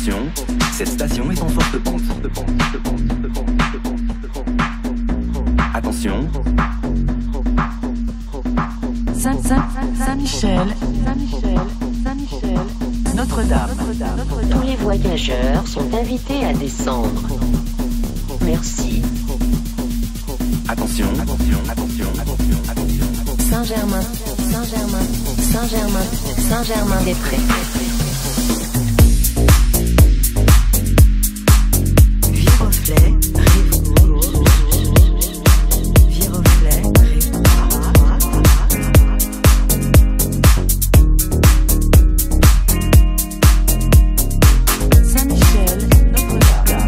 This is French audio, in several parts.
Attention, cette station est en forte pente. Attention. Saint-Michel, Notre-Dame. Tous les voyageurs sont invités à descendre. Merci. Attention. Saint-Germain-des-Prés. Viroflay, rive gauche. Viroflay, rive droite. Saint-Michel, Notre-Dame.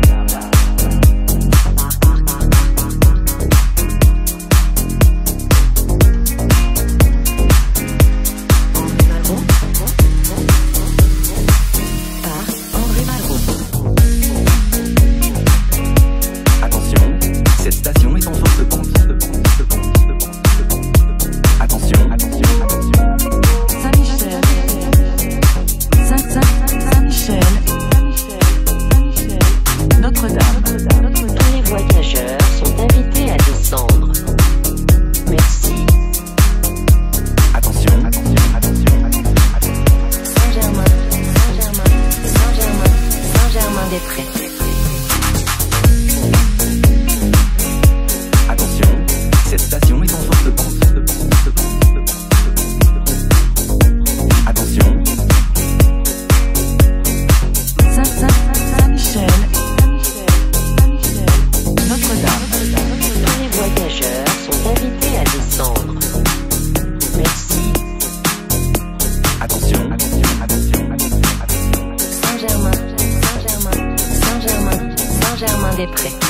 Attention, cette station est en forte pente. Attention. Saint-Michel, Notre-Dame. Tous les voyageurs sont invités à descendre. Merci. Attention. Saint-Germain-des-Prés.